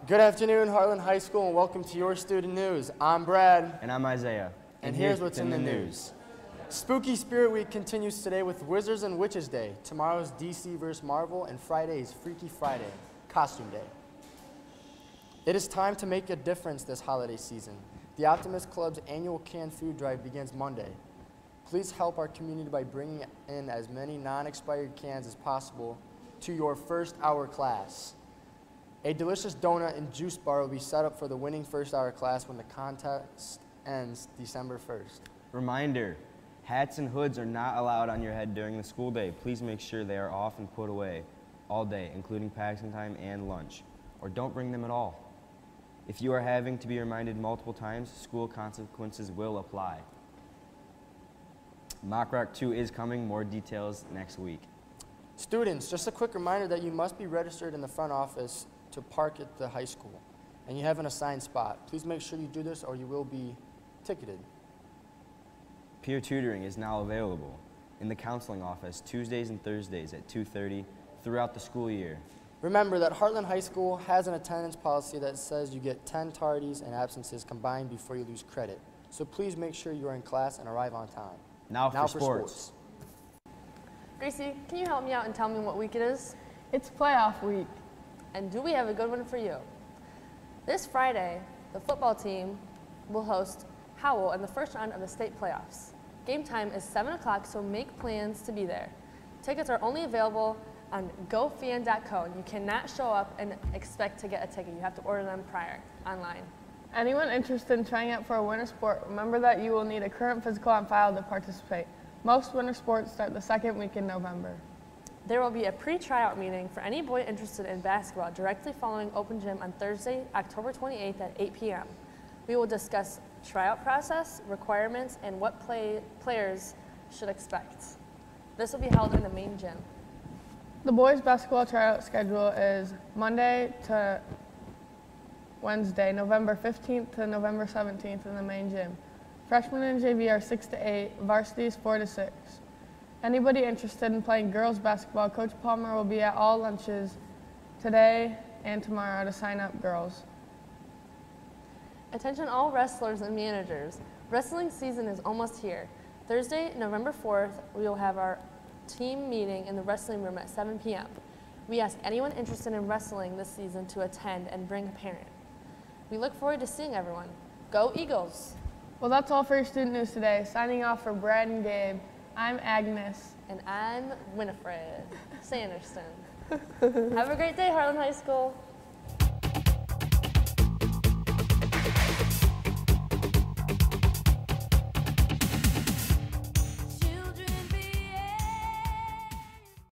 Good afternoon, Harlan High School, and welcome to your student news. I'm Brad. And I'm Isaiah. And here's what's in the news. Spooky Spirit Week continues today with Wizards and Witches Day. Tomorrow's DC vs. Marvel, and Friday is Freaky Friday, Costume Day. It is time to make a difference this holiday season. The Optimist Club's annual canned food drive begins Monday. Please help our community by bringing in as many non-expired cans as possible to your first hour class. A delicious donut and juice bar will be set up for the winning first hour class when the contest ends December 1st. Reminder, hats and hoods are not allowed on your head during the school day. Please make sure they are off and put away all day, including passing time and lunch, or don't bring them at all. If you are having to be reminded multiple times, school consequences will apply. Mock Rock 2 is coming, more details next week. Students, just a quick reminder that you must be registered in the front office to park at the high school, and you have an assigned spot. Please make sure you do this or you will be ticketed. Peer tutoring is now available in the counseling office Tuesdays and Thursdays at 2:30 throughout the school year. Remember that Heartland High School has an attendance policy that says you get 10 tardies and absences combined before you lose credit. So please make sure you are in class and arrive on time. Now for sports. Gracie, can you help me out and tell me what week it is? It's playoff week. And do we have a good one for you? This Friday, the football team will host Howell in the first round of the state playoffs. Game time is 7 o'clock, so make plans to be there. Tickets are only available on gofan.co. You cannot show up and expect to get a ticket. You have to order them prior online. Anyone interested in trying out for a winter sport, remember that you will need a current physical on file to participate. Most winter sports start the second week in November. There will be a pre-tryout meeting for any boy interested in basketball directly following open gym on Thursday, October 28th at 8 p.m. We will discuss tryout process, requirements, and what players should expect. This will be held in the main gym. The boys' basketball tryout schedule is Monday to Wednesday, November 15th to November 17th in the main gym. Freshmen and JV are 6 to 8, varsity is 4 to 6. Anybody interested in playing girls basketball, Coach Palmer will be at all lunches today and tomorrow to sign up girls. Attention all wrestlers and managers. Wrestling season is almost here. Thursday, November 4th, we will have our team meeting in the wrestling room at 7 p.m. We ask anyone interested in wrestling this season to attend and bring a parent. We look forward to seeing everyone. Go Eagles! Well, that's all for your student news today. Signing off for Brad and Gabe, I'm Agnes. And I'm Winifred Sanderson. Have a great day, Harlan High School.